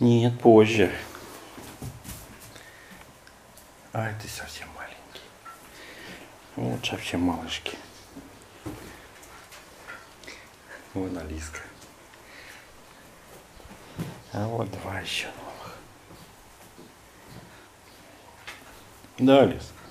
Нет, позже. А это совсем маленький. Вот совсем малышки. Вон Алиска. А вот два еще новых. Да, Алис?